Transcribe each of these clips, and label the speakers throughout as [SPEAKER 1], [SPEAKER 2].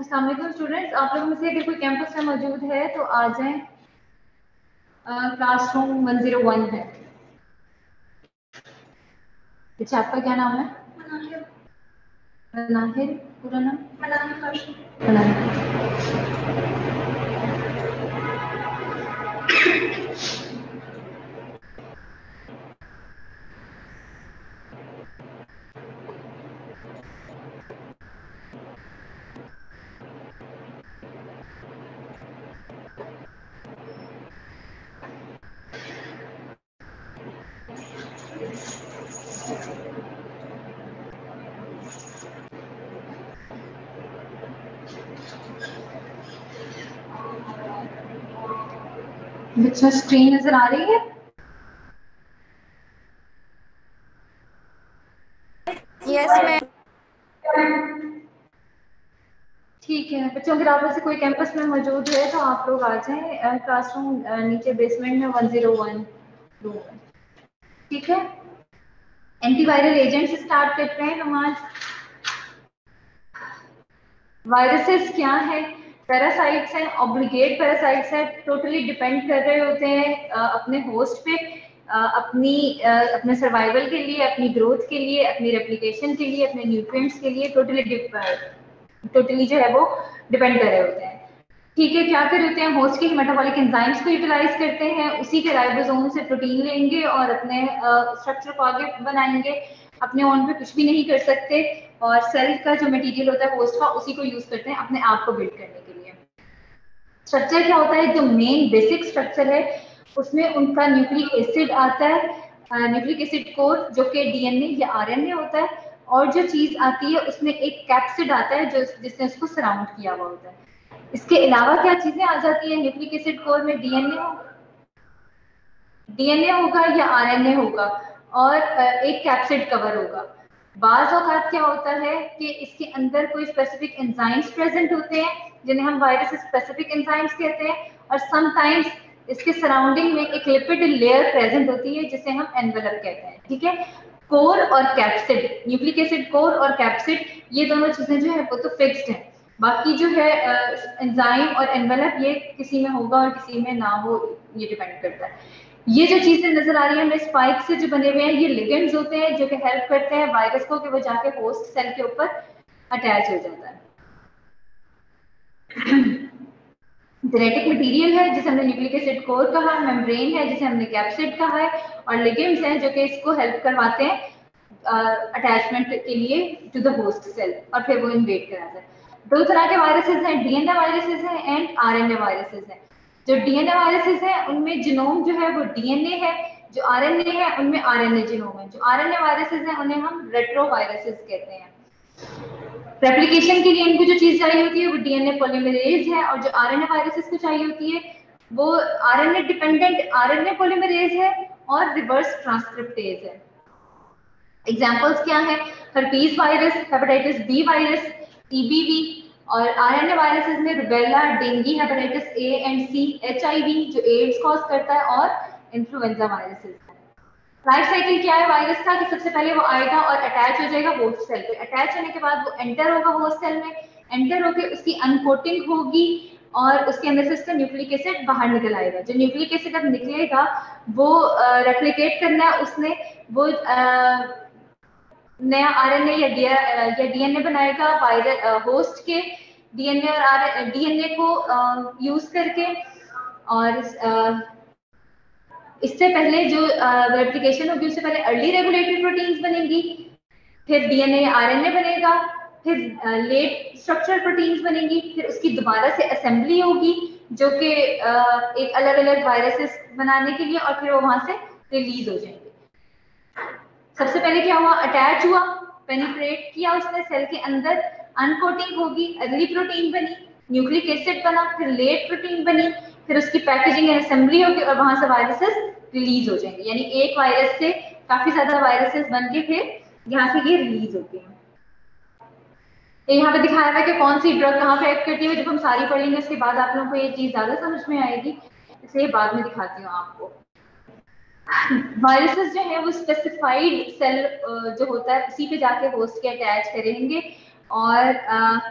[SPEAKER 1] अस्सलाम वालेकुम स्टूडेंट्स, आप लोगों में से अगर कोई कैंपस में मौजूद है तो आ जाएं। क्लासरूम 101 है। अच्छा, आपका क्या नाम है? मनाहिर। पूरा नाम? अच्छा, स्क्रीन नजर आ रही है?
[SPEAKER 2] Yes ma'am.
[SPEAKER 1] ठीक है बच्चों, अगर आप में से कोई कैंपस में मौजूद है तो आप लोग आ जाएं। क्लासरूम नीचे बेसमेंट में 101 रूम है। ठीक है, एंटीवायरल एजेंट से स्टार्ट करते हैं हम आज। वायरसेस क्या है? पैरासाइट्स हैं, ऑब्लिगेट पैरासाइट्स हैं, टोटली डिपेंड कर रहे होते हैं अपने होस्ट पे, अपने सर्वाइवल के लिए, अपनी ग्रोथ के लिए, अपनी रेप्लिकेशन के लिए, अपने न्यूट्रिएंट्स के लिए टोटली जो है वो डिपेंड कर रहे होते हैं। ठीक है, क्या कर होते हैं? होस्ट के मेटाबॉलिक एंजाइम्स को यूटिलाइज करते हैं, उसी के राइबोसोम से प्रोटीन लेंगे और अपने स्ट्रक्चर को आगे बनाएंगे। अपने ओन पे कुछ भी नहीं कर सकते और सेल का जो मटेरियल होता है होस्ट का, उसी को यूज करते हैं अपने आप को बिल्ड करने के लिए। स्ट्रक्चर क्या होता है? जो मेन बेसिक स्ट्रक्चर है उसमें उनका न्यूक्लिक एसिड आता है, न्यूक्लिक एसिड कोर, जो कि डीएनए या आरएनए होता है, और जो चीज आती है उसमें एक कैप्सिड आता है जो जिसने उसको सराउंड किया हुआ होता है। इसके अलावा क्या चीजें आ जाती है न्यूक्लिक एसिड कोर में? डीएनए होगा या आरएनए होगा, और एक कैप्सिड कवर होगा। बाज औकात क्या होता है कि इसके अंदर कोई स्पेसिफिक एंजाइम्स प्रेजेंट होते हैं जिन्हें हम वायरस स्पेसिफिक एंजाइम्स कहते हैं, और समटाइम्स इसके सराउंडिंग में एक लिपिड लेयर प्रेजेंट होती है जिसे हम एनवेलप कहते हैं। ठीक है, कोर और कैप्सिड, न्यूक्लिक एसिड कोर और कैप्सिड, ये दोनों चीजें जो है वो तो फिक्स्ड है। बाकी जो है एंजाइम और एनवेलप, ये किसी में होगा और किसी में ना हो, ये डिपेंड करता है। ये जो चीजें नजर आ रही है हमें स्पाइक से जो बने हुए हैं, ये लिगेंड्स होते हैं जो कि हेल्प करते हैं वायरस को कि वो जाके होस्ट सेल के ऊपर अटैच हो जाता है। जेनेटिक मटेरियल है जिसे हमने न्यूक्लिक एसिड कोर कहा, मेम्ब्रेन है जिसे हमने कैप्सिड कहा है, और लिगेंड्स हैं जो कि इसको हेल्प करवाते हैं अटैचमेंट के लिए टू द होस्ट सेल, और फिर वो इन्वेड कराता है। दो तरह के वायरसेस हैं, डीएनए वायरसेस हैं एंड आरएनए वायरसेस हैं। जो डीएनए वायरसेस हैं उनमें जीनोम जो है वो डीएनए है, जो आरएनए है उनमें आरएनए जीनोम है। जो आरएनए वायरसेस हैं उन्हें हम रेट्रो वायरसेस कहते हैं। रेप्लिकेशन के लिए इनको जो चीज चाहिए होती है वो डीएनए पॉलीमरेज है, और जो आरएनए वायरसेस को चाहिए होती है वो आरएनए डिपेंडेंट आरएनए पॉलीमरेज है और रिवर्स ट्रांसक्रिप्टेज है। एग्जांपल्स क्या है? Herpes virus, hepatitis B virus, EBV, और आरएनए वायरसेस में rubella, dengue, hepatitis A and C, HIV जो एड्स कॉज करता है, और इन्फ्लुएंजा वायरसेस। लाइफ साइकिल क्या है वायरस का? कि सबसे पहले वो आएगा और अटैच हो जाएगा होस्ट सेल पे, अटैच होने के बाद वो एंटर होगा होस्ट सेल में, एंटर होकर उसकी अनकोटिंग होगी और उसके अंदर से उसका न्यूक्लिक एसिड बाहर निकल आएगा। जो न्यूक्लिक एसिड अब निकलेगा वो रेप्लिकेट करना है उसने, वो नया आरएनए या डीएनए बनाएगा वायरस होस्ट के डीएनए और डीएनए को यूज करके। और इससे पहले जो रेप्लिकेशन होगी उससे पहले अर्ली रेगुलेटरी प्रोटीन्स बनेंगी, फिर डीएनए आरएनए बनेगा, फिर लेट स्ट्रक्चर प्रोटीन्स बनेंगी, फिर उसकी दोबारा से असेंबली होगी जो कि एक अलग अलग वायरसेस बनाने के लिए, और फिर वो वहां से रिलीज हो जाएंगे। सबसे पहले क्या हुआ? अटैच हुआ, पेनिट्रेट किया उसने सेल के अंदर, अनकोटिंग होगी, अर्ली प्रोटीन बनी, न्यूक्लिक एसिड बना, फिर लेट प्रोटीन बनी, फिर उसकी पैकेजिंग एंड असेंबली होगी और वहां से वायरसेस रिलीज हो जाएंगे। यानी एक वायरस से काफी ज्यादा वायरसेस बन के फिर यहाँ से ये रिलीज होते हैं। यहाँ पे दिखाया हुआ है कि कौन सी ड्रग कहाँ पे एक्ट करती है। जब हम सारी पढ़ लेंगे उसके बाद आप लोगों को ये चीज ज्यादा समझ में आएगी, इसलिए बाद में दिखाती हूँ आपको। वायरसेस जो है वो स्पेसिफाइड सेल जो होता है उसी पे जाके होस्ट के अटैच करेंगे, और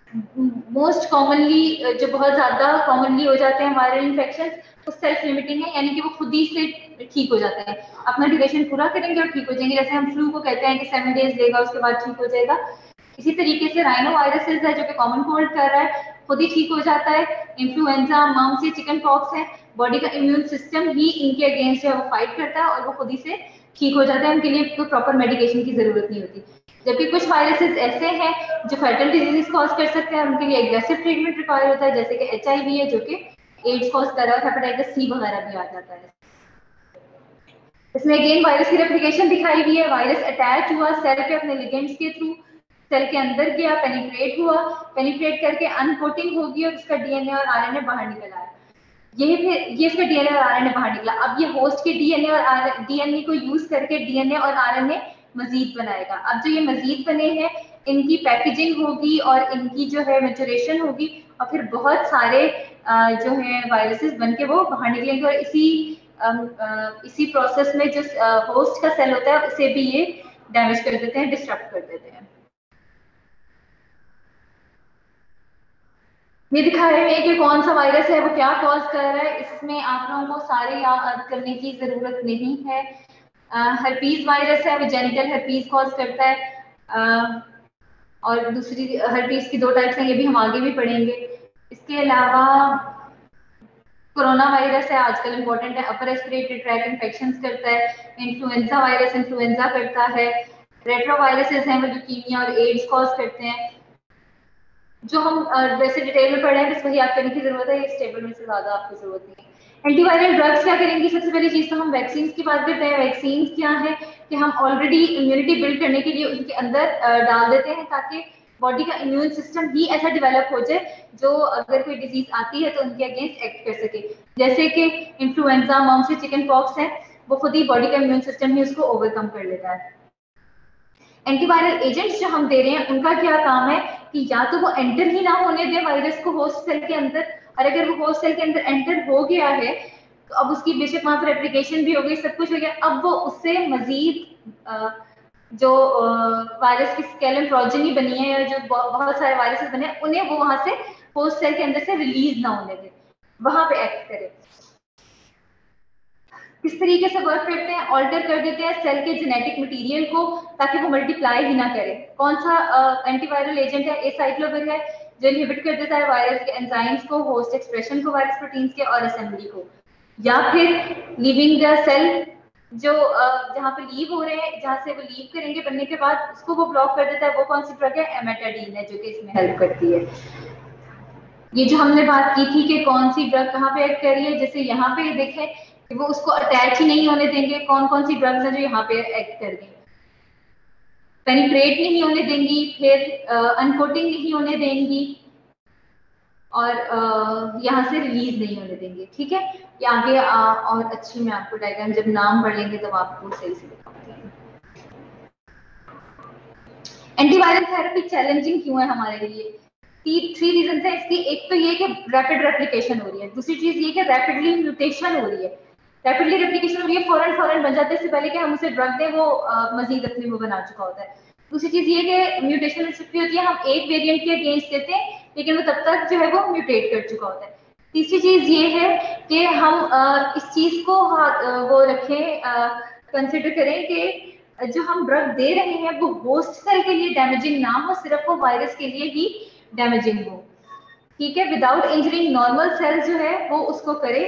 [SPEAKER 1] मोस्ट कॉमनली जो बहुत ज्यादा कॉमनली हो जाते हैं वायरल इन्फेक्शन, वो सेल्फ लिमिटिंग है, यानी कि वो खुद ही से ठीक हो जाते हैं, अपना ड्यूरेशन पूरा करेंगे और ठीक हो जाएंगे। जैसे हम फ्लू को कहते हैं कि 7 डेज लेगा उसके बाद ठीक हो जाएगा, इसी तरीके से राइनो वायरसेस है जो कि कॉमन कोल्ड कर रहा है, खुद ही ठीक हो जाता है। इन्फ्लुएंजा, मम्स या चिकन पॉक्स है, बॉडी का इम्यून सिस्टम ही इनके अगेंस्ट जो है वो फाइट करता है और वो खुद ही से ठीक हो जाता है, उनके लिए कोई प्रॉपर मेडिकेशन की जरूरत नहीं होती। जबकि कुछ वायरसेस ऐसे हैं जो फैटल डिजीज कॉज कर सकते हैं, उनके लिए एग्रेसिव ट्रीटमेंट रिक्वायर होता है, जैसे कि HIV है जो कि एड्स कॉज कर रहा है, हेपेटाइटिस C वगैरह भी आ जाता है। इसमें अगेन वायरस की रेप्लिकेशन दिखाई दी है, वायरस अटैच हुआ सेल पे अपने लिगेंड्स के थ्रू, सेल के अंदर गया, पेनिट्रेट हुआ, पेनिट्रेट करके अनकोटिंग होगी और उसका DNA और RNA बाहर निकल आया। ये इसका DNA और RNA बाहर निकला। अब ये होस्ट के DNA और DNA को यूज करके DNA और RNA मजीद बनाएगा। अब जो ये मजीद बने हैं इनकी पैकेजिंग होगी और इनकी जो है मैच्योरेशन होगी और फिर बहुत सारे जो है वायरसेस बनके वो बाहर निकलेंगे और इसी प्रोसेस में जो होस्ट का सेल होता है उसे भी ये डैमेज कर देते हैं, डिस्ट्रक्ट कर देते हैं। ये दिखा रहे हैं कि कौन सा वायरस है वो क्या कॉज कर रहा है, इसमें आप लोगों को सारे याद करने की जरूरत नहीं है। हर्पीज वायरस है, वो जेनिटल हर्पीज कॉज करता है, और दूसरी हर्पीज की 2 टाइप्स हैं, ये भी हम आगे भी पढ़ेंगे। इसके अलावा कोरोना वायरस है, आजकल इंपॉर्टेंट है, अपर रेस्पिरेटरी ट्रैक इन्फेक्शन करता है। इन्फ्लुएंजा वायरस इन्फ्लुएंजा करता है। रेट्रो वायरसेस हैं वो ल्यूकीमिया और एड्स कॉज करते हैं, जो हम वैसे डिटेल में पढ़े हैं, बस वही याद करने की जरूरत है, इस टेबल में से ज्यादा आपको जरूरत नहीं है। एंटीवायरल ड्रग्स क्या करेंगी, सबसे पहली चीज तो हम वैक्सीन की बात करते हैं। वैक्सीन क्या है कि हम ऑलरेडी इम्यूनिटी बिल्ड करने के लिए उनके अंदर डाल देते हैं ताकि बॉडी का इम्यून सिस्टम ही ऐसा डेवलप हो जाए जो अगर कोई डिजीज आती है तो उनके अगेंस्ट एक्ट कर सके। जैसे कि इन्फ्लुएंजा, मम्स, चिकन पॉक्स है, वो खुद ही बॉडी का इम्यून सिस्टम ही उसको ओवरकम कर लेता है। एंटीवायरल एजेंट्स जो हम दे रहे हैं उनका क्या काम है कि या तो वो एंटर ही ना होने दे वायरस को होस्ट सेल के अंदर, और अगर वो होस्ट सेल के अंदर एंटर हो गया है तो अब उसकी बेशक वहां पर एप्लीकेशन भी हो गई, सब कुछ हो गया, अब वो उससे मजीद जो वायरस की स्केलन प्रोजेनी बनी है, जो बहुत सारे वायरसेस बने हैं, उन्हें वो वहां से होस्ट सेल के अंदर से रिलीज ना होने दे, वहां पे एक्ट करे। किस तरीके से वर्क करते हैं, ऑल्टर कर देते हैं सेल के जेनेटिक मटेरियल को ताकि वो मल्टीप्लाई ही ना करे। कौन सा एंटीवायरल एजेंट है, एसाइक्लोविर है, जो इनहिबिट कर देता है वायरस के एंजाइम्स को, होस्ट एक्सप्रेशन को वायरस प्रोटीन्स के और असेंबली को। या फिर लीविंग द सेल, जो जहाँ पे लीव हो रहे हैं, जहाँ से वो लीव करेंगे बनने के बाद उसको वो ब्लॉक कर देता है। वो कौन सी ड्रग है, एमेटाडीन है, जो कि इसमें हेल्प करती है। ये जो हमने बात की थी कि कौन सी ड्रग कहाँ पे एक्ट कर रही है, जैसे यहाँ पे देखें कि वो उसको अटैच ही नहीं होने देंगे, कौन कौन सी ड्रग्स हैं जो यहाँ पे एक्ट कर रही, पेनिट्रेट नहीं होने देंगी, फिर अनकोटिंग नहीं होने देंगी और यहाँ से रिलीज नहीं होने देंगे। ठीक है, ये आगे और अच्छी मैं आपको डायग्राम जब नाम पढ़ लेंगे तब आपको सही से दिखाऊंगी। एंटीवायरल थेरेपी चैलेंजिंग क्यों है हमारे लिए, 3 रीजन है इसकी। एक तो ये कि रैपिड रेप्लिकेशन हो रही है, दूसरी चीज ये कि रैपिडली म्यूटेशन हो रही है। रैपिडली रेप्लिकेशन हो रही है, फौरन बन जाते हैं, इससे पहले कि हम उसे ड्रग दें वो मजीद अपने वो बना चुका होता है। दूसरी चीज ये कि म्यूटेशन हो चुकी होती है, हम एक वेरिएंट के अगेंस्ट देते हैं लेकिन वो तब तक जो है वो म्यूटेट कर चुका होता है। तीसरी चीज ये है कि हम इस चीज को वो रखें, कंसिडर करें कि जो हम ड्रग दे रहे हैं वो होस्ट सेल के लिए डैमेजिंग ना हो, सिर्फ वो वायरस के लिए ही डैमेजिंग हो। ठीक है, विदाउट इंजरिंग नॉर्मल सेल जो है वो उसको करे,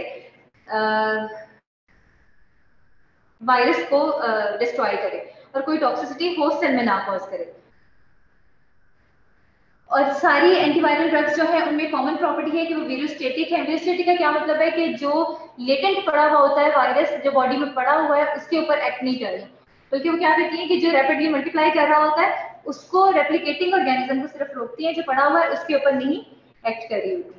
[SPEAKER 1] वायरस को डिस्ट्रॉय करे और कोई टॉक्सिसिटी होस्ट सेल में ना कॉज करे। और सारी एंटीवायरल ड्रग्स जो है उनमें कॉमन प्रॉपर्टी है कि वो वीरोस्टेटिक है। वीरोस्टेटिक का क्या मतलब है कि जो लेटेंट पड़ा हुआ होता है वायरस, जो बॉडी में पड़ा हुआ है उसके ऊपर एक्ट नहीं कर रही, बल्कि वो क्या करती है कि जो रैपिडली मल्टीप्लाई कर रहा होता है उसको, रेप्लिकेटिंग ऑर्गेनिज्म को सिर्फ रोकती है, जो पड़ा हुआ है उसके ऊपर नहीं एक्ट कर रही होती।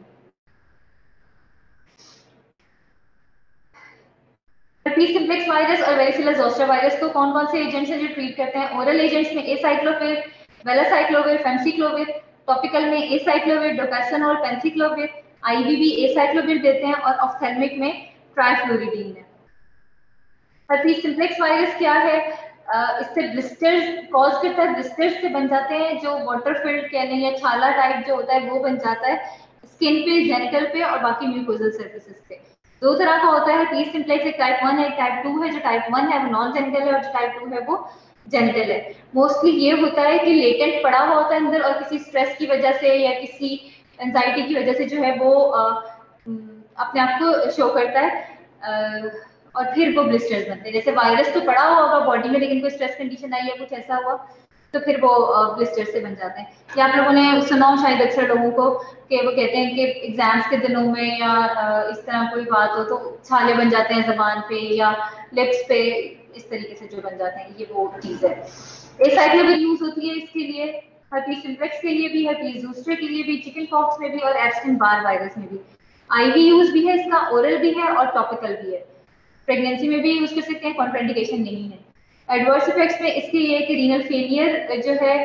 [SPEAKER 1] herpes simplex वायरस और वेरिसिला जोस्टर वायरस को कौन कौन से एजेंट्स हैं जो ट्रीट करते हैं, ओरल एजेंट्स में एसाइक्लोविर, वेलासाइक्लोविर, फेंसिक्लोविर, टॉपिकल में एसाइक्लोविर, डोकासोनोल, पेंसिक्लोविर, आईवी भी एसाइक्लोविर देते हैं और ऑफ्थेल्मिक में ट्राइफ्लोरिडीन है। herpes simplex वायरस क्या है, इससे ब्लिस्टर्स कॉज करता है, ब्लिस्टर्स से बन जाते हैं जो वाटर फिल्ड कह लें या छाला टाइप जो होता है वो बन जाता है स्किन पे, जेनिटल पे और बाकी म्यूकोजल सर्फेसेस पे। दो तरह का होता है पी सिम्प्लेक्स, एक टाइप 1 है एक टाइप 2 है। जो टाइप 1 है वो नॉन जेनिटल है और जो टाइप 2 है वो जेनिटल है। मोस्टली ये होता है कि लेटेंट पड़ा हुआ होता है अंदर और किसी स्ट्रेस की वजह से या किसी एंजाइटी की वजह से जो है वो अपने आप को शो करता है और फिर वो ब्लिस्टर्स बनते हैं। जैसे वायरस तो पड़ा हुआ होगा बॉडी में लेकिन कोई स्ट्रेस कंडीशन आई या कुछ ऐसा हुआ तो फिर वो ब्लिस्टर्स से बन जाते हैं। या आप लोगों ने सुना हो शायद अक्सर लोगों को कि वो कहते हैं कि एग्जाम्स के दिनों में या इस तरह कोई बात हो तो छाले बन जाते हैं जबान पे या लिप्स पे, इस तरीके से जो बन जाते हैं, ये वो चीज है। एसाइक्लोविर यूज होती है इसके लिए, herpes simplex के लिए भी, herpes zoster के लिए भी, चिकन पॉक्स में भी और एप्स्टिन बार वायरस में भी। आईवी यूज भी है इसका, ओरल भी है और टॉपिकल भी है। प्रेगनेंसी में भी यूज कर सकते हैं, कॉन्ट्राइंडिकेशन नहीं है। एडवर्स इफेक्ट्स में इसके ये कि रीनल फेलियर जो है,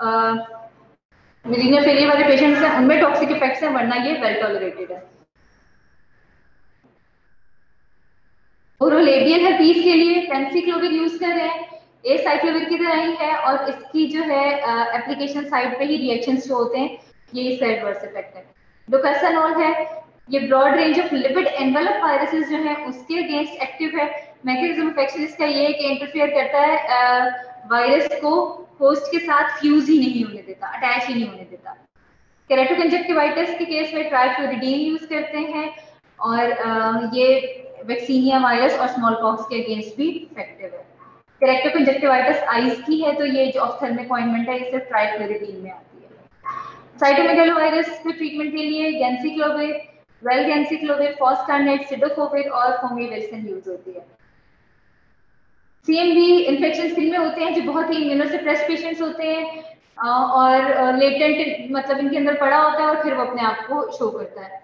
[SPEAKER 1] रीनल फेलियर वाले पेशेंट्स हैं उनमें टॉक्सिक इफेक्ट्स हैं, वरना ये वेल टॉलरेटेड है। ओरोलेबियल herpes के लिए पेंसिक्लोविर यूज कर रहे हैं, एसाइक्लोविर की तरह ही है और इसकी जो है एप्लीकेशन साइट पे ही रिएक्शंस जो होते हैं, ये इसका एडवर्स इफेक्ट है। डोकासानोल है, ये broad range of lipid envelope viruses जो है उसके अगेंस्ट एक्टिव है। मैकेनिज्म ऑफ एक्शन इसका ये है कि इंटरफेयर करता है वायरस को होस्ट के साथ फ्यूज ही नहीं होने देता, अटैच ही नहीं होने देता। केराटोकंजक्टिवाइटिस के केस में ट्राइफ्लोरिडीन यूज करते हैं और ये वैक्सीनिया वायरस और स्मॉल पॉक्स के अगेंस्ट भी इफेक्टिव है। केराटोकंजक्टिवाइटिस आइज की है तो ये जो ऑफ्थेल्मिक ऑइंटमेंट है इससे ट्राइफ्लोरिडीन में आती है। साइटोमेगालोवायरस के ट्रीटमेंट के लिए गेंसिक्लोविर, वेलगेंसिक्लोविर, फॉस्कार्नेट, सिडोफोविर और फोमिवेलिसन यूज होती है। सीएमवी इन्फेक्शन स्किन में होते हैं जो बहुत ही इम्यूनोसप्रेस पेशेंट्स होते हैं और लेटेंट मतलब इनके अंदर पड़ा होता है और फिर वो अपने आप को शो करता है।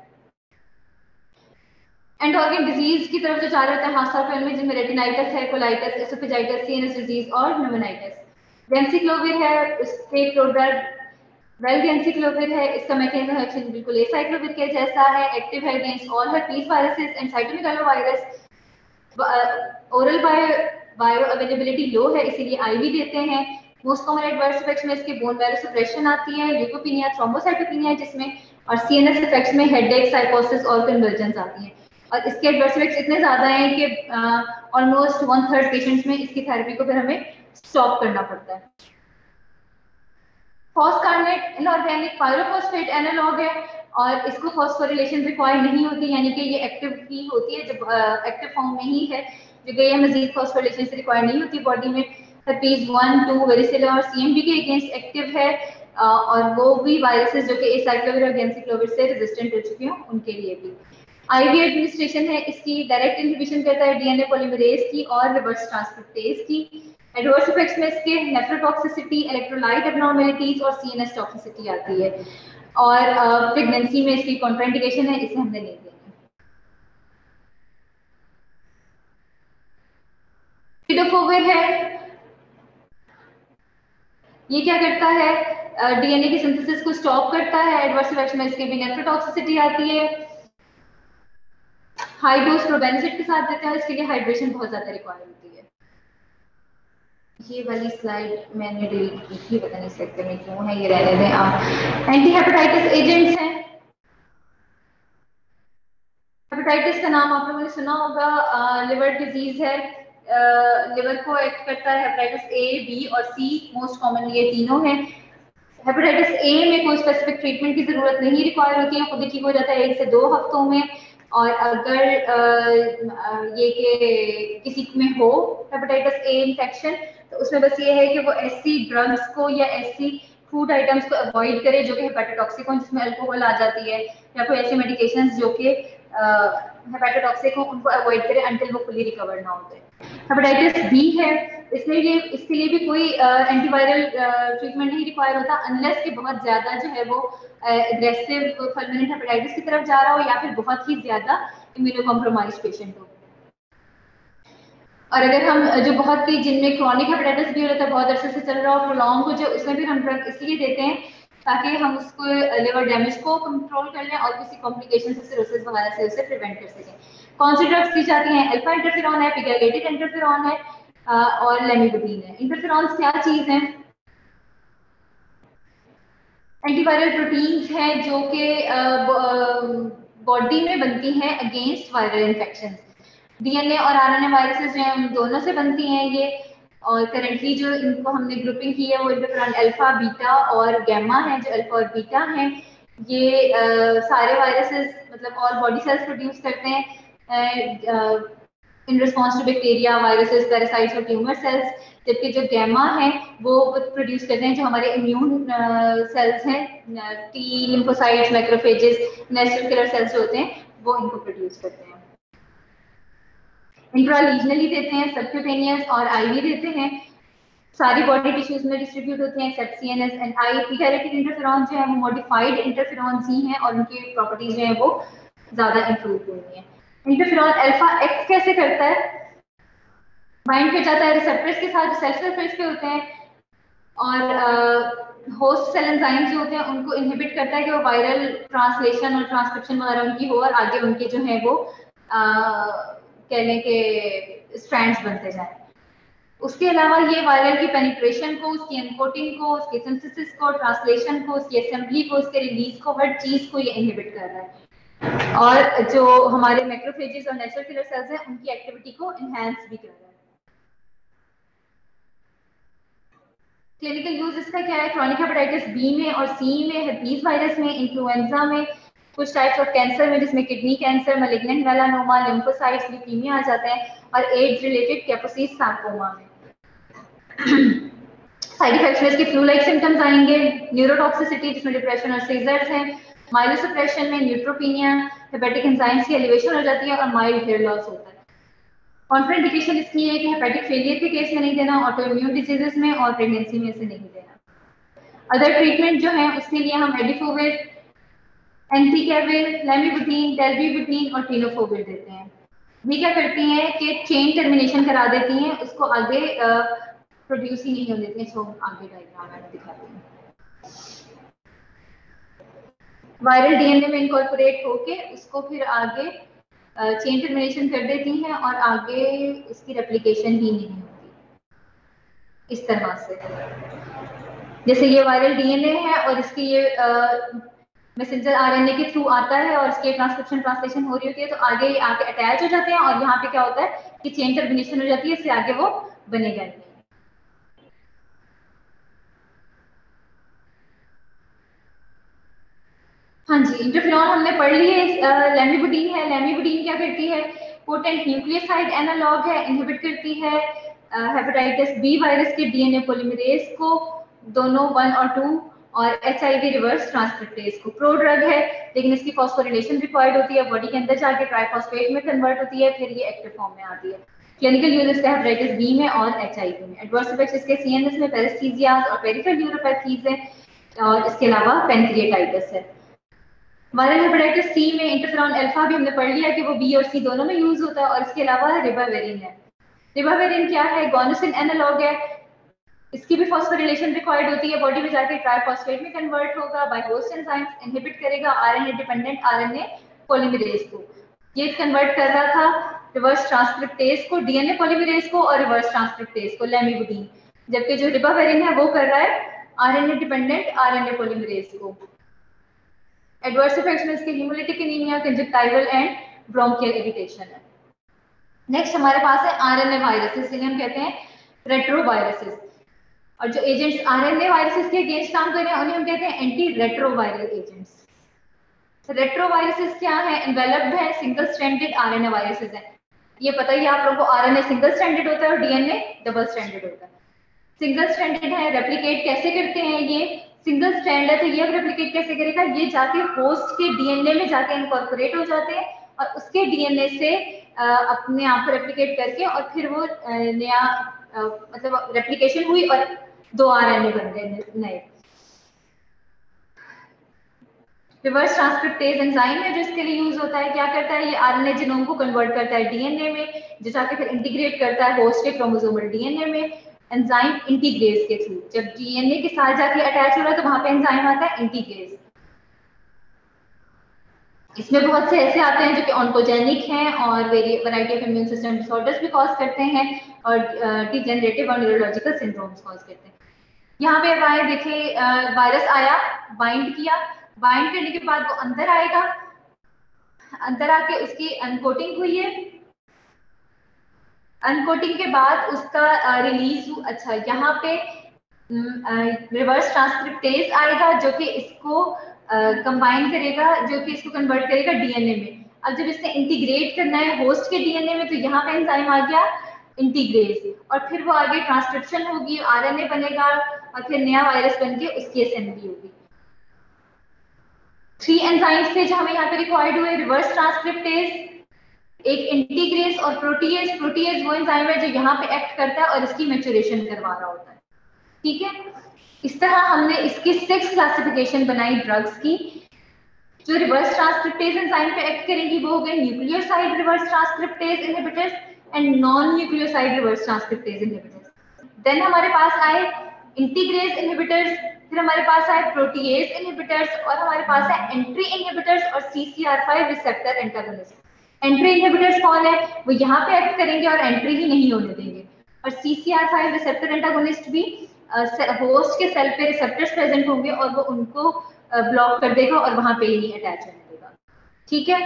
[SPEAKER 1] एंड ऑर्गन डिजीज की तरफ जो जा रहे होते हैं हादसा फैल में, जिनमें रेटिनाइटिस है, कोलाइटिस, एसोफेजाइटिस, सीएनएस डिजीज और न्यूमोनाइटिस। गेंसिक्लोविर है, उसके प्रोडक्ट वेलगेंसिक्लोविर है, इसका मैकेनिज्म ऑफ एक्शन बिल्कुल एसाइक्लोविर के जैसा है, एक्टिव है against all herpes viruses and cytomegalovirus. Oral bio availability low है इसीलिए आईवी देते हैं। मोस्ट कॉमन एडवर्स इफेक्ट्स में इसके बोन मैरो सप्रेशन आती है, ल्यूकोपिनिया, थ्रोम्बोसाइटोपिनिया जिसमें, और सीएनएस इफेक्ट्स में हेडेक, साइकोसिस और कन्वर्जेंस आती है। और इसके एडवर्स इफेक्ट्स इतने ज्यादा हैं कि ऑलमोस्ट 1/3 पेशेंट्स में इसकी थेरेपी को फिर हमें स्टॉप करना पड़ता है। फॉस्कार्नेट इनऑर्गेनिक पायरोफॉस्फेट एनालॉग है और इसको फॉस्फोरिलेशन रिक्वायर नहीं होती, यानी कि ये एक्टिव ही होती है जब एक्टिव फॉर्म में ही है, जगह ये मजीद फॉस्फोरिलेशन से रिक्वायर नहीं होती बॉडी में। herpes 1, 2, वेरिसेला और सीएमवी के अगेंस्ट एक्टिव है और वो भी वायरसेस जो कि एसाइक्लोविर और गेंसिक्लोविर से रेजिस्टेंट हो चुके हैं उनके लिए भी। आईवी एडमिनिस्ट्रेशन है, इसकी डायरेक्ट इनहिबिशन करता है डीएनए पॉलीमरेज की और रिवर्स ट्रांसक्रिप्टेज की। एडवर्स इफेक्ट्स में इसके नेफ्रोटॉक्सिसिटी, इलेक्ट्रोलाइट एब्नॉर्मलिटीज और सीएनएस टॉक्सिसिटी आती है और प्रेगनेंसी में इसकी कॉन्ट्राइंडिकेशन है, इसे हमने नहीं देखी। सिडोफोविर है, ये क्या करता है, डीएनए की सिंथेसिस को स्टॉप करता है। एडवर्स इफेक्ट्स में इसके भी नेफ्रोटॉक्सिसिटी आती है। हाई डोज प्रोबेंजिट के साथ देते हैं, इसके लिए हाइड्रेशन बहुत ज्यादा रिक्वायर होती है। ये वाली स्लाइड मैंने डिलीट की थी, पता नहीं सकते में क्यों है, ये रहने दें आप। एंटी हेपेटाइटिस एजेंट्स हैं, हेपेटाइटिस का नाम आप लोगों ने सुना होगा, लिवर डिजीज है, लिवर को एक्ट करता है। हेपेटाइटिस ए, बी और सी मोस्ट कॉमन ये तीनों हैं। हेपेटाइटिस ए में कोई स्पेसिफिक ट्रीटमेंट की जरूरत नहीं रिक्वायर होती है, खुद ही ठीक हो जाता है 1 से 2 हफ्तों में। और अगर ये कि किसी में हो हेपेटाइटिस ए इन्फेक्शन तो उसमें बस ये है कि वो ऐसी ड्रग्स को या ऐसी फूड आइटम्स को अवॉइड करे जो कि हेपेटोटॉक्सिक हो, जिसमें अल्कोहल आ जाती है, या कोई ऐसी मेडिकेशंस जो कि हेपेटोटॉक्सिक हो, उनको अवॉइड करे अंटिल वो फुली रिकवर ना होते। हेपेटाइटिस बी है, इसलिए इसके लिए भी कोई एंटीवायरल ट्रीटमेंट नहीं रिक्वायर होता अनलेस कि बहुत ज्यादा जो है वो एग्रेसिव फल्मिनेंट हेपेटाइटिस की तरफ जा रहा हो या फिर बहुत ही ज्यादा इम्यूनो कॉम्प्रोमाइज पेशेंट हो। और अगर हम जो बहुत ही जिनमें क्रॉनिक हेपेटाइटिस भी हो रहा था, बहुत अरसे से चल रहा हो, प्रोलॉन्ग हो, जो उसमें भी हम ड्रग इसलिए देते हैं ताकि हम उसको लिवर डैमेज को कंट्रोल कर लें और किसी कॉम्प्लिकेशन से, सिरोसिस वगैरह से उसे प्रिवेंट कर सकें। कौन सी ड्रग्स दी जाती हैं? अल्फा इंटरफेरॉन है, पिगैलेटेड इंटरफेरॉन है, और लेमिबुटीन है। इंटरफेरॉन्स क्या चीज है? एंटीवायरल प्रोटीन्स हैं जो कि बॉडी में बनती हैं अगेंस्ट वायरल इन्फेक्शन। डीएनए और आरएनए वायरसेस जो हैं दोनों से बनती हैं ये, और करंटली जो इनको हमने ग्रुपिंग की है वो इंटरफेरॉन अल्फा, बीटा और गैमा है। जो अल्फा और बीटा हैं ये सारे वायरसेस मतलब ऑल बॉडी सेल्स प्रोड्यूस करते हैं in response to bacteria, viruses, parasites और ट्यूमर सेल्स। जबकि जो गैमा है वो प्रोड्यूस करते हैं जो हमारे इम्यून सेल्स हैं, T lymphocytes, macrophages, natural killer cells होते हैं वो इनको प्रोड्यूस करते हैं। इंट्रालीजनली देते हैं, सबक्यूटेनियस और आईवी देते हैं। सारी बॉडी टिश्यूज में डिस्ट्रीब्यूट होते हैं except CNS and eye. P-directed interferon जो है वो मॉडिफाइड इंटरफेरॉन्स ही हैं और उनकी प्रॉपर्टीज जो है वो ज्यादा इंप्रूव हुई हैं। इंटरफेरॉन अल्फा एक्ट कैसे करता है? बाइंड कर जाता है रिसेप्टर्स के साथ जो सेल सरफेस पे होते हैं और होस्ट सेल एंजाइम्स जो होते हैं उनको इनहिबिट करता है कि वो वायरल ट्रांसलेशन और ट्रांसक्रिप्शन वगैरह उनकी हो और आगे उनके जो है वो कह लें कि स्ट्रैंड्स बनते जाएं। उसके अलावा ये वायरल की पेनिट्रेशन को, उसकी एनकोडिंग को, उसके सिंथेसिस को, ट्रांसलेशन को, उसकी असेंबली को, उसके रिलीज को, हर चीज को ये इनहिबिट कर रहा है और जो हमारे मैक्रोफेजेस और नेचुरल किलर सेल्स हैं उनकी एक्टिविटी को एनहांस भी कर रहा है। क्लिनिकल यूज इसका क्या है? क्रॉनिक हेपेटाइटिस बी में और सी में, herpes वायरस में, इन्फ्लुएंजा में, कुछ टाइप्स ऑफ कैंसर में जिसमें kidney cancer, malignant melanoma, lymphocytes, leukaemia आ जाते हैं और एड्स रिलेटेड कैपोसिस सार्कोमा में। साइड इफेक्ट्स में इसके फ्लू लाइक सिम्टम्स आएंगे, न्यूरोटॉक्सिसिटी जिसमें डिप्रेशन और सीजर्स हैं, माइलोसप्रेशन में न्यूट्रोपिनिया, हेपेटिक एंजाइम्स की एलिवेशन हो जाती है और माइल्ड हेयर लॉस होता है। कॉन्ट्राइंडिकेशन इसकी है कि हेपेटिक फेलियर के केस में नहीं देना, ऑटो इम्यून डिजीजेस में और प्रेगनेंसी में इसे नहीं देना। अदर ट्रीटमेंट जो है उसके लिए हम एडिफोविर, एंटीकेविर, लेमिबुटीन, टेल्बुटिन और टेनोफोविर देते हैं। ये क्या करती हैं कि चेन टर्मिनेशन करा देती हैं, उसको आगे प्रोड्यूस ही नहीं होने देती हैं। सो आगे डायग्राम में दिखाती हूँ। वायरल डीएनए में इनकॉर्पोरेट होके उसको फिर आगे चेन टर्मिनेशन कर देती हैं और आगे इसकी रेप्लिकेशन ही नहीं होती इस तरह से। जैसे ये वायरल डीएनए है और इसकी ये मैसेंजर आरएनए के थ्रू आता है और इसके ट्रांसक्रिप्शन ट्रांसलेशन हो रही होती है तो आगे ये आके अटैच हो जाते हैं और यहाँ पे क्या होता है कि चेन टर्मिनेशन हो जाती है, इससे आगे वो बनेगा नहीं। हाँ जी, इंटरफेरॉन हमने पढ़ ली है। लेमिबुटीन है, लेमिबुटीन क्या करती है? पोटेंट न्यूक्लियोसाइड एनालॉग है, इनहिबिट करती है हेपेटाइटिस बी वायरस के डीएनए पॉलीमरेज को, दोनों 1 और 2, और एचआईवी रिवर्स ट्रांसक्रिप्टेज को। प्रो ड्रग है लेकिन इसकी फॉस्फोरिलेशन रिक्वायर्ड होती है, बॉडी के अंदर जाके ट्राइफॉस्फेट में कन्वर्ट होती है, फिर ये एक्टिव फॉर्म में आती है। क्लिनिकल यूज इसका हेपेटाइटिस बी में और एचआईवी में। एडवर्स इफेक्ट्स इसके सीएनएस में पेरिस्थीजियाज और पेरिफेरल न्यूरोपैथीज है और इसके अलावा पेनक्रिएटाइटिस है। वायरल हेपेटाइटिस सी में इंटरफेरॉन अल्फा भी हमने पढ़ लिया कि वो बी और सी दोनों में यूज होता है और इसके अलावा रिबाविरिन है। रिबाविरिन क्या है? गॉनोसिन एनालॉग है, इसकी भी फॉस्फोरिलेशन रिक्वायर्ड होती है, बॉडी में जाके ट्राइफॉस्फेट में कन्वर्ट होगा बाय होस्ट एंजाइम्स, इनहिबिट करेगा आरएनए डिपेंडेंट आरएनए पॉलीमरेज को। ये कन्वर्ट कर रहा था रिवर्स ट्रांसक्रिप्टेज को, डीएनए पॉलीमरेज को और रिवर्स ट्रांसक्रिप्टेज को, लेमिबुटीन। जबकि जो रिबाविरिन है वो कर रहा है आरएनए डिपेंडेंट आरएनए पॉलीमरेज को। एडवर्स इफेक्ट्स में इसके haemolytic anaemia, conjunctival and bronchial irritation है। नेक्स्ट हमारे पास है आरएनए वायरसेस, जिन्हें हम कहते हैं रेट्रोवायरसेस। और जो एजेंट्स आरएनए वायरसेस के अगेंस्ट काम कर रहे हैं उन्हें हम कहते हैं एंटी रेट्रोवायरल एजेंट्स। रेट्रोवायरसेस क्या है? एन्वेलप्ड है, सिंगल स्ट्रैंडेड आरएनए वायरसेस है। ये पता ही आप लोगों को, आरएनए सिंगल स्ट्रैंडेड होता है और डीएनए डबल स्ट्रैंडेड होता है। सिंगल स्ट्रैंडेड है, रेप्लिकेट कैसे करते हैं? ये सिंगल स्ट्रैंड है तो ये अब रेप्लिकेट कैसे करेगा? ये जाके होस्ट के डीएनए में जाके इनकॉर्पोरेट हो जाते हैं और उसके डीएनए से अपने आप को रेप्लिकेट करके और फिर वो नया मतलब रेप्लिकेशन हुई और 2 आरएनए बन गए नए। रिवर्स ट्रांसक्रिप्टेज एंजाइम है जो इसके लिए यूज होता है। क्या करता है? ये आरएनए जीनोम को कन्वर्ट करता है डीएनए में, जो जाके फिर इंटीग्रेट करता है होस्ट के क्रोमोसोमल डीएनए में एंजाइम इंटीग्रेज के थ्रू। जब डीएनए के साथ जाके अटैच हो रहा है तो वहां पे एंजाइम आता है इंटीग्रेज। इसमें बहुत से ऐसे आते हैं जो कि ऑन्कोजेनिक हैं और variety of immune system disorders भी कॉज करते हैं और डिजेनरेटिव और न्यूरोलॉजिकल सिंड्रोम्स कॉज करते हैं। यहाँ पे वायर देखिए, वायरस आया, बाइंड किया, बाइंड करने के बाद वो अंदर आएगा, अंदर आके उसकी अनकोटिंग हुई है, अनकोटिंग के बाद उसका रिलीज अच्छा यहाँ पे रिवर्स ट्रांसक्रिप्टेज आएगा जो कि इसको कंबाइन करेगा, जो कि इसको कन्वर्ट करेगा डीएनए में। अब जब इसने इंटीग्रेट करना है होस्ट के डीएनए में तो यहाँ पे एंजाइम आ गया इंटीग्रेज, और फिर वो आगे ट्रांसक्रिप्शन होगी, आरएनए बनेगा और फिर नया वायरस बनके उसकी असेंबली होगी। 3 एंजाइम्स थे जो हमें यहाँ पे रिक्वायर्ड हुए, रिवर्स ट्रांसक्रिप्टेज, एक इंटीग्रेज और प्रोटीएज। प्रोटीएज वो एंजाइम है जो यहाँ पे एक्ट करता है और इसकी मैच्योरेशन करवा रहा होता है, ठीक है। इस तरह हमने इसकी 6 क्लासिफिकेशन बनाई ड्रग्स की। जो रिवर्स ट्रांसक्रिप्टेज एंजाइम पे एक्ट करेंगी वो हो गए nucleoside reverse transcriptase inhibitors and non nucleoside reverse transcriptase inhibitors. Then हमारे पास आए इंटीग्रेज इनहिबिटर्स, फिर हमारे पास आए प्रोटीएज इनहिबिटर्स और हमारे पास है एंट्री इनहिबिटर्स और CCR5 receptor antagonist. Entry inhibitors कौन है, वो यहाँ पे एक्ट करेंगे और एंट्री ही नहीं होने देंगे, और CCR5 रिसेप्टर एंटागोनिस्ट भी होस्ट के सेल पे रिसेप्टर्स प्रेजेंट होंगे और वो उनको ब्लॉक कर देगा और वहां पे ही नहीं अटैच होने देगा, ठीक है।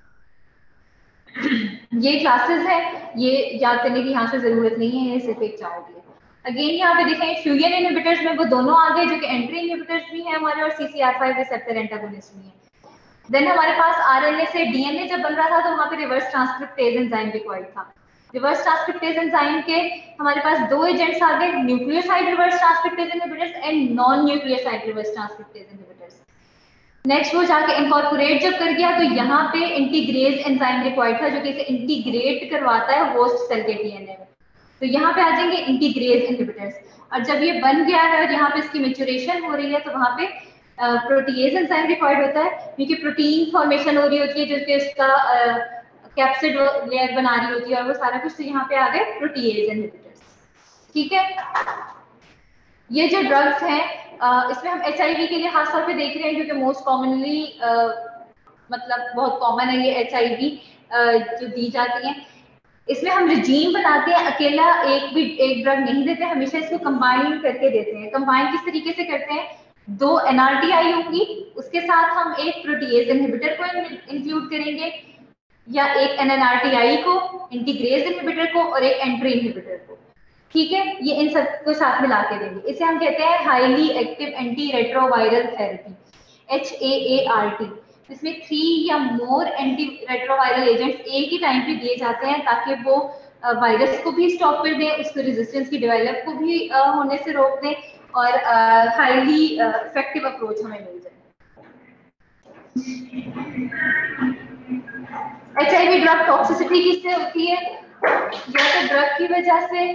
[SPEAKER 1] ये क्लासेस है, ये याद करने की यहाँ से जरूरत नहीं है, ये सिर्फ एक चार्ट है। अगेन यहाँ पे देखें फ्यूजन इनहिबिटर्स में वो दोनों आ गए जो कि एंट्री इनहिबिटर्स भी हैं हमारे और CCR5 रिसेप्टर एंटागोनिस्ट भी हैं। देन हमारे पास आरएनए से डीएनए जब बन रहा था तो वहां पे रिवर्स ट्रांसक्रिप्टेज एंजाइम रिक्वायर्ड था। रिवर्स ट्रांसक्रिप्टेज एंजाइम के हमारे पास 2 एजेंट्स आ गए, nucleoside reverse transcriptase inhibitors and non nucleoside reverse transcriptase inhibitors. Next वो जाके इनकॉर्पोरेट जब कर गया तो यहाँ पे इंटीग्रेज एंजाइम रिक्वायर्ड था जो कि इसे इंटीग्रेट करवाता है होस्ट सेल के डीएनए में, तो यहाँ पे आ जाएंगे इंटीग्रेज इनहिबिटर्स। और जब ये बन गया है और यहाँ पे इसकी मैच्योरेशन हो रही है तो वहाँ पे प्रोटीएज एंजाइम रिक्वायर्ड होता है क्योंकि प्रोटीन फॉर्मेशन हो रही होती है जो कि उसका कैप्सिड लेयर बना रही होती है और वो सारा कुछ, तो यहाँ पे आ गए प्रोटीएज इनहिबिटर्स, ठीक है। ये जो ड्रग्स हैं इसमें हम HIV के लिए खास तौर पे देख रहे हैं क्योंकि मोस्ट कॉमनली मतलब बहुत कॉमन है ये HIV जो दी जाती है। इसमें हम रिजीम बनाते हैं, अकेला एक ड्रग नहीं देते, हमेशा इसको कंबाइन करके देते हैं। कंबाइन किस तरीके से करते हैं, 2 NRTI होगी, उसके साथ हम एक प्रोटीएज इनहिबिटर को इंक्लूड करेंगे या एक NNRTI को, इंटीग्रेज इनहिबिटर को और एक एंट्री इनहिबिटर को, ठीक है। ये इन सबको साथ मिला के देंगे, इसे हम कहते हैं highly active anti retroviral therapy, HAART। इसमें 3 या मोर एंटी रेट्रोवायरल एजेंट्स एक ही टाइम पे दिए जाते हैं ताकि वो वायरस को भी स्टॉप कर दें, उसको रेजिस्टेंस की डेवलप को भी होने से रोक दें और हाईली इफेक्टिव अप्रोच हमें मिल जाए। HIV ड्रग टॉक्सिसिटी किससे होती है, या तो ड्रग की वजह से,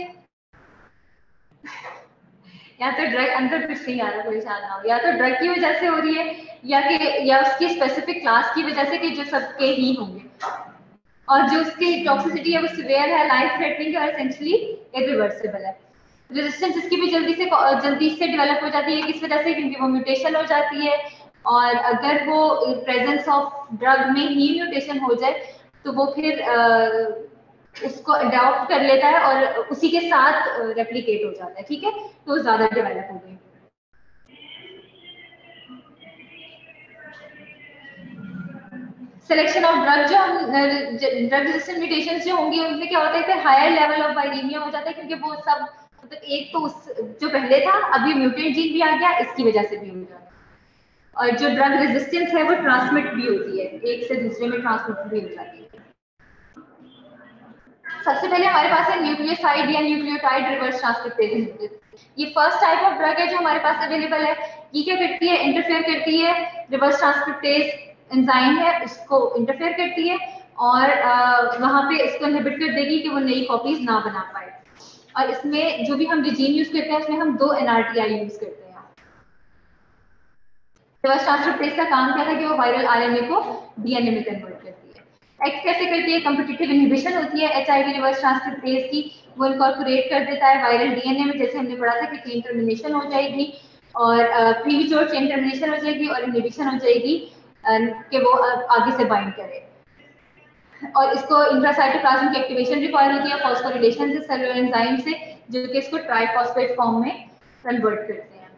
[SPEAKER 1] या तो ड्रग अंदर कुछ नहीं आ रहा, परेशान ना हो, या तो ड्रग की वजह से हो रही है या उसकी स्पेसिफिक क्लास की वजह से कि जो सबके ही होंगे, और जो उसकी टॉक्सिसिटी है वो सीवियर है, लाइफ थ्रेटनिंग है और एसेंशियली इरिवर्सिबल है। रेजिस्टेंस इसकी भी जल्दी से डेवलप हो जाती है, किस वजह से, क्योंकि वो म्यूटेशन हो जाती है और अगर वो प्रेजेंस ऑफ ड्रग में ही म्यूटेशन हो जाए तो वो फिर उसको अडॉप्ट कर लेता है और उसी के साथ रेप्लिकेट हो जाता है, ठीक है, तो ज्यादा डेवलप हो गई। सिलेक्शन ऑफ ड्रग, जो हम ड्रग रेजिस्टेंट म्यूटेशंस जो होंगी उनमें क्या होता है कि हायर लेवल ऑफ वायरीमिया हो जाता है क्योंकि वो सब मतलब एक तो उस जो पहले था अभी म्यूटेंट जीन भी आ गया, इसकी वजह से भी हो जाता है। और जो ड्रग रेजिस्टेंस है वो ट्रांसमिट भी होती है, एक से दूसरे में ट्रांसमिट भी हो जाती है। सबसे पहले हमारे पास है न्यूक्लियोसाइड या न्यूक्लियोटाइड रिवर्स ट्रांसक्रिप्टेज इनहिबिटर। ये फर्स्ट टाइप ऑफ ड्रग है जो हमारे पास अवेलेबल है। ये क्या करती है, इंटरफेयर करती है, रिवर्स ट्रांसक्रिप्टेज एंजाइम है उसको इंटरफेयर करती है और वहां पे इसको इनहिबिट कर देगी कि वो नई कॉपीज ना बना पाए। और इसमें जो भी हम रिजीन यूज करते हैं उसमें हम 2 NRTI यूज करते हैं। रिवर्स ट्रांसक्रिप्टेज का काम क्या था कि वो वायरल RNA को DNA में कन्वर्ट करती है। एक्ट कैसे करती है, कम्पिटिटिव इनहिबिशन होती है HIV रिवर्स ट्रांसक्रिप्टेज की, वो इनकॉर्पोरेट कर देता है वायरल DNA में, जैसे हमने पढ़ा था कि चेन टर्मिनेशन हो जाएगी और प्रीमेच्योर चेन टर्मिनेशन हो जाएगी और इनहिबिशन हो जाएगी कि वो आगे से बाइंड करे। और इसको इंट्रासाइटोप्लाज्म की एक्टिवेशन रिक्वायर होती है फॉस्फोरिलेशन से, सेलुलर एंजाइम से, जो कि इसको ट्राइफॉस्फेट फॉर्म में कन्वर्ट करते हैं।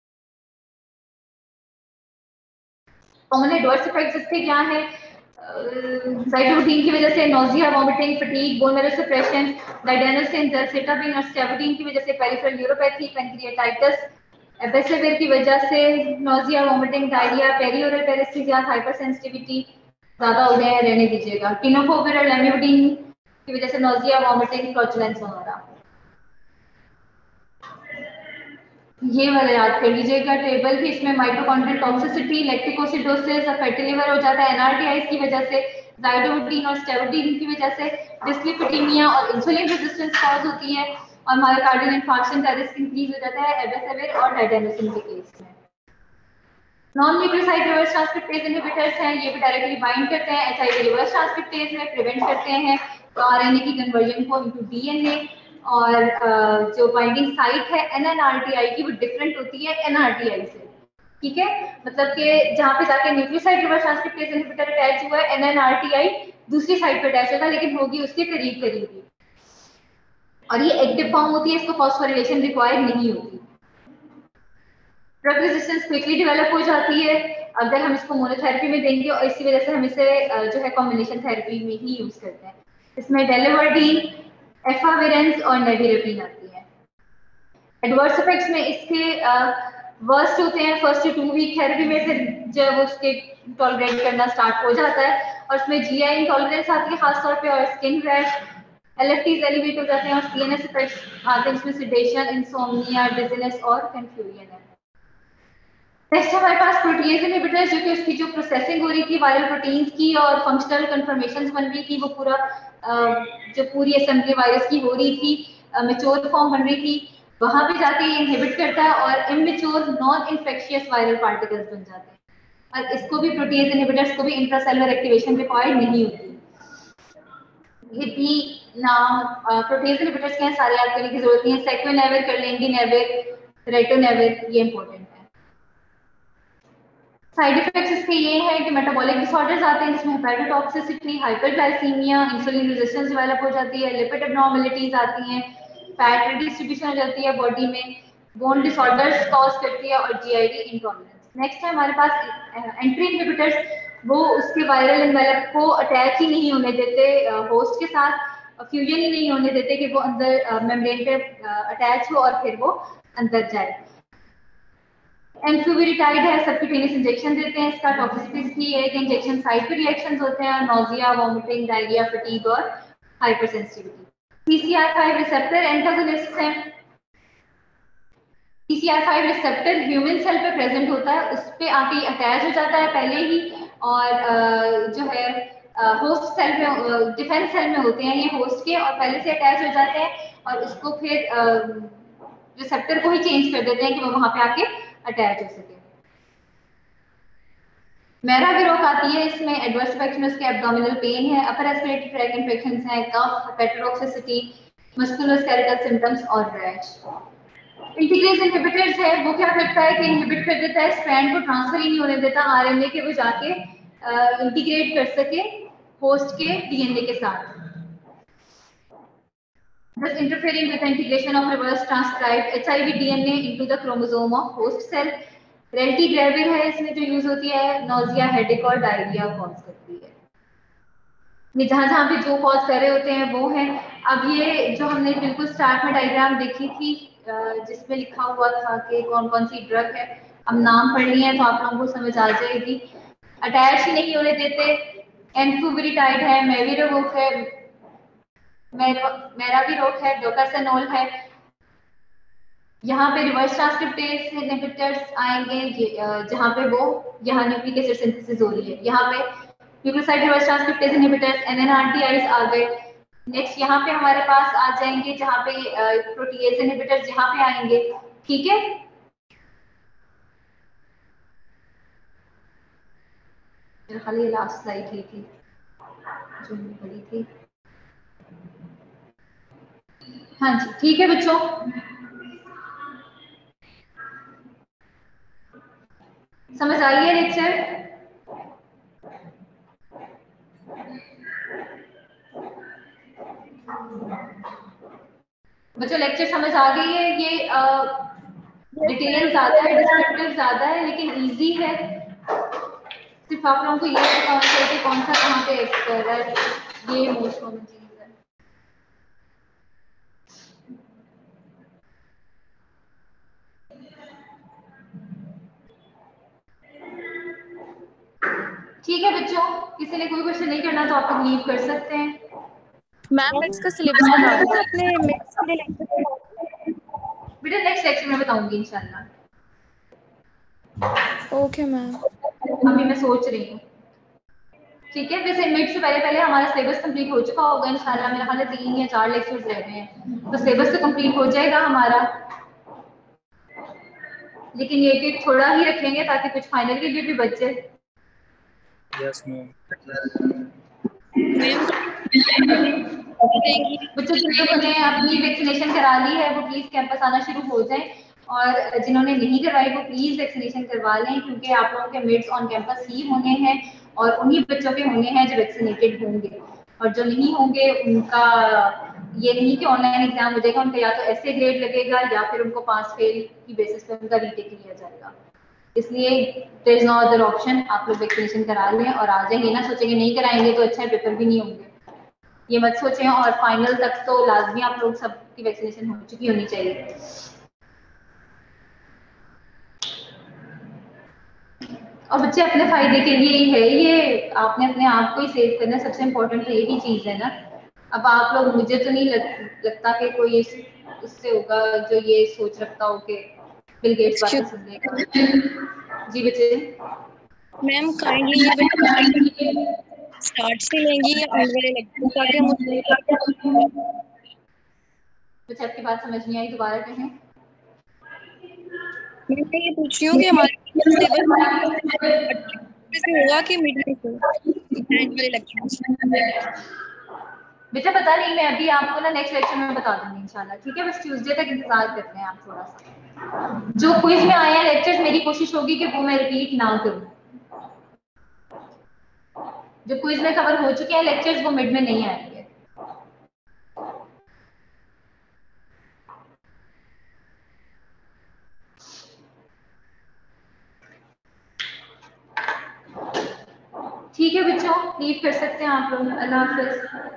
[SPEAKER 1] कॉमन एडवर्स इफेक्ट्स इसके क्या है? साइटोकिन की वजह से nausea, vomiting, fatigue, bone marrow suppression, didanosine, zalcitabine और स्टेबुटिन की वजह से पेरिफेरल न्यूरोपैथी, पैंक्रियाटाइटिस, एपेसेविर की वजह से nausea, vomiting, diarrhoea, perioral paraesthesia, hyper sensitivity ज्यादा हो गए रहने दीजिएगा, टिनोफोविर और लेम्यूडिन की वजह से नोजिया, वॉमिटिंग, फ्लैचुलेंस वगैरह। ये वाला याद कर लीजिएगा टेबल भी, इसमें माइटोकॉन्ड्रियल टॉक्सिसिटी, लैक्टिकोसिडोसिस और फैटी लिवर हो जाता है एनआरटीआईज की वजह से, जाइडोबुटीन और स्टेबुटीन की वजह से डिस्लिपिडीमिया और इंसुलिन रेजिस्टेंस कॉज होती है, और मायोकार्डियल इंफार्क्शन का रिस्क इंक्रीज हो जाता है एबेसेविर और डायडेनोसिन के केस में। Non nucleoside reverse transcriptase inhibitors हैं, ये भी डायरेक्टली बाइंड करते हैं एचआईवी रिवर्स ट्रांसक्रिप्टेज में, प्रिवेंट करते हैं आरएनए की कन्वर्जन को इनटू डीएनए, और जो बाइंडिंग साइट है एनएनआरटीआई की वो डिफरेंट होती है एनआरटीआई से, ठीक है। मतलब कि जहाँ पे जाके nucleoside reverse transcriptase inhibitor attach हुआ है, एनएनआरटीआई दूसरी साइड पे अटैच होगा, लेकिन होगी उसके करीब करीब ही, और ये एक्टिव फॉर्म होती है, इसको फॉस्फोरिलेशन रिक्वायर नहीं होती। ड्रग रेजिस्टेंस क्विकली डेवलप हो जाती है अगर हम इसको मोनोथेरेपी में देंगे, और इसी वजह से हम इसे जो है कॉम्बिनेशन थेरेपी में ही यूज करते हैं। इसमें डेलिवर्डीन, एफाविरेंस और नेविरेपिन आती है। एडवर्स इफेक्ट्स में इसके वर्स्ट होते हैं फर्स्ट 2 वीक थेरेपी में, फिर जब उसके टॉलरेट करना स्टार्ट हो जाता है, और उसमें जीआई इंटॉलरेंस आती है खासतौर पे, और स्किन रैश, एलएफटीज एलिवेट हो जाते हैं, और सीएनएस इफेक्ट्स आते हैं, इसमें सेडेशन, इंसोम्निया, डिजीनेस और कंफ्यूजन है। नेक्स्ट हमारे पास प्रोटीएज इनहिबिटर्स, जो कि उसकी जो प्रोसेसिंग हो रही थी वायरल प्रोटीन्स की और फंक्शनल कन्फर्मेशंस बन रही थी, वो पूरा जो पूरी असेंबली वायरस की हो रही थी, मैच्योर फॉर्म बन रही थी, वहां पे जाके ये इनहिबिट करता है और immature non infectious viral particles बन जाते हैं, और इसको भी प्रोटीएज इनहिबिटर्स को भी इंट्रासेलुलर एक्टिवेशन रिक्वायर्ड नहीं होती। ये भी नाम प्रोटीएज इनहिबिटर्स के सारे याद करने की जरूरत नहीं है, सेक्वेनेविर, करलेंडिनेविर, रेटोनेविर, ये इंपॉर्टेंट है। साइड इफेक्ट्स इसके ये हैं कि मेटाबॉलिक डिसऑर्डर्स आते हैं, जिसमें hepatotoxicity, hyperglycaemia, insulin resistance develop हो जाती है, लिपिड एब्नॉर्मलिटीज आती हैं, फैट रिडिस्ट्रीब्यूशन हो जाती है बॉडी में, बोन डिसऑर्डर्स कॉज करती है, और जीआईडी इंटॉलरेंस। नेक्स्ट है हमारे पास एंट्री इनहिबिटर्स, वो उसके वायरल एनवेलप को अटैच ही नहीं होने देते होस्ट के साथ, फ्यूजन ही नहीं होने देते कि वो अंदर मेम्ब्रेन पे अटैच हो और फिर वो अंदर जाए। एंफ्लुविरिटाइड है, सबक्यूटेनियस इंजेक्शन देते हैं, इसका टॉक्सिसिटी है कि इंजेक्शन साइट पे रिएक्शंस होते हैं, नोजिया, वॉमिटिंग, डायरिया, फटीग और हाइपरसेंसिटिविटी। CCR5 रिसेप्टर एंटागोनिस्ट हैं। CCR5 रिसेप्टर ह्यूमन सेल पे प्रेजेंट होता है, उस पे आके अटैच हो जाता है पहले ही, और जो है होस्ट सेल में, डिफेंस सेल में होते हैं ये होस्ट के, और पहले से अटैच हो जाते हैं, और उसको फिर रिसेप्टर को ही चेंज कर देते हैं कि वो वहां पे आके अटैच हो सके। मेरा भी रोक आती है इसमें, एडवर्स इफेक्ट्स में उसके एब्डोमिनल पेन है, अपर रेस्पिरेटरी ट्रैक इन्फेक्शंस हैं, कफ, हेपेटोटॉक्सिसिटी, मस्कुलोस्केलेटल सिम्टम्स और रैश। इंटीग्रेज इनहिबिटर्स है, वो क्या करता है कि इनहिबिट कर देता है, स्ट्रैंड को ट्रांसफर ही नहीं होने देता आरएनए के, वो जाके इंटीग्रेट कर सके होस्ट के डीएनए के साथ, thus interfering with the integration of reverse transcribed HIV DNA into the chromosome of host cell। रेल्टिग्रेविर है, इसमें जो यूज होती है नोजिया, हेडेक और डायरिया कॉज करती है। ये जहां जहां पे जो कॉज कर रहे होते हैं वो है। अब ये जो हमने बिल्कुल स्टार्ट में डायग्राम देखी थी जिसमें लिखा हुआ था कि कौन कौन सी ड्रग है, अब नाम पढ़ लिए हैं तो आप लोगों को समझ आ जाएगी। अटैच ही नहीं होने देते, एनफ्लुविरिटाइड है, मेविरोवोक है, मेरा भी रोक है, डोकासेनोल है। यहाँ पे रिवर्स ट्रांसक्रिप्टेज इनहिबिटर्स आएंगे, जहाँ पे वो यहाँ न्यूक्लिक एसिड सिंथेसिस हो रही है, यहाँ पे nucleoside reverse transcriptase inhibitors NNRTIs आ गए। नेक्स्ट यहाँ पे हमारे पास आ जाएंगे जहाँ पे प्रोटीएज इनहिबिटर्स यहाँ पे आएंगे, ठीक है। खाली लास्ट स्लाइड ही थी जो पड़ी थी। हाँ जी ठीक है बच्चों, समझ आई है लेक्चर? बच्चों लेक्चर समझ आ गई है? ये डिटेल ज्यादा है, डिस्क्रिप्टिव ज्यादा है, लेकिन इजी है। सिर्फ आप लोगों को ये पता होना चाहिए कि कौन सा कहाँ पे एक्ट कर रहा है, ये मोस्ट कॉमन चीज है। ठीक है बच्चों, किसी ने कोई क्वेश्चन नहीं करना तो आप लोग लीव कर सकते हैं।
[SPEAKER 2] मैम मिट्स का सिलेबस बता दो अपने मिट्स के लिए।
[SPEAKER 1] बेटा नेक्स्ट लेक्चर में बताऊंगी इंशाल्लाह।
[SPEAKER 2] Okay ma'am.
[SPEAKER 1] अभी मैं सोच रही हूँ। ठीक है, वैसे मिड से पहले पहले हमारा सिलेबस कंप्लीट हो चुका होगा इंशाल्लाह। मेरा ख्याल है 3 या 4 लेक्चर्स रह गए हैं, तो सिलेबस तो कंप्लीट हो जाएगा हमारा। लेकिन ये कि थोड़ा ही रखेंगे ताकि कुछ फाइनल के लिए भी बच जाए।
[SPEAKER 3] Yes ma'am.
[SPEAKER 2] मैम
[SPEAKER 1] बच्चों जिन लोगों ने अपनी वैक्सीनेशन करा ली है वो प्लीज कैंपस आना शुरू हो जाएं, और जिन्होंने नहीं करवाई वो प्लीज वैक्सीनेशन करवा लें, क्योंकि आप लोगों के मिड्स ऑन कैंपस ही होने हैं और उन्हीं बच्चों के होने हैं जो वैक्सीनेटेड होंगे। और जो नहीं होंगे उनका ये नहीं कि ऑनलाइन एग्जाम हो जाएगा, उनका या तो ऐसे ग्रेड लगेगा या फिर उनको पास फेल की बेसिस पे उनका रीटेक लिया जाएगा। इसलिए there is no other option, आप लोग वैक्सीनेशन करा लें और आ जाएंगे। ना सोचेंगे नहीं कराएंगे तो अच्छा पेपर भी नहीं होंगे, ये मत सोचें। और फाइनल तक तो लाजमी आप लोग सबकी वैक्सीनेशन हो चुकी होनी चाहिए। और बच्चे अपने फायदे के लिए ही है ये, आपने अपने आप को ही सेव करना, सबसे इम्पोर्टेंट तो यही चीज है ना। अब आप लोग, मुझे तो नहीं लगता कि कोई उससे होगा जो ये सोच रखता हो कि बिल गेट्स बातें सुन लेगा। जी बच्चे।
[SPEAKER 2] मैम काइंडली ये बता स्टार्ट से लेंगी या एंड वाले लेक्चर ताकि मुझे।
[SPEAKER 1] बच्चे आपकी बात समझ नहीं आई, दोबारा कहें।
[SPEAKER 2] मैं ये पूछ रही हूँ कि हमारे सिलेबस से होगा कि मिड में से एंड वाले लेक्चर।
[SPEAKER 1] बेटा पता नहीं, मैं अभी आपको ना नेक्स्ट लेक्चर में बता दूंगी इंशाल्लाह। ठीक है, बस ट्यूसडे तक इंतजार करते हैं आप थोड़ा सा। जो क्विज में आए हैं लेक्चर्स, मेरी कोशिश होगी कि वो मैं रिपीट ना करूं। जो क्विज में कवर हो चुके हैं लेक्चर्स वो मिड में नहीं आएंगे। ठीक है बच्चों, लीव कर सकते हैं आप लोग। अल्लाह हाफिज।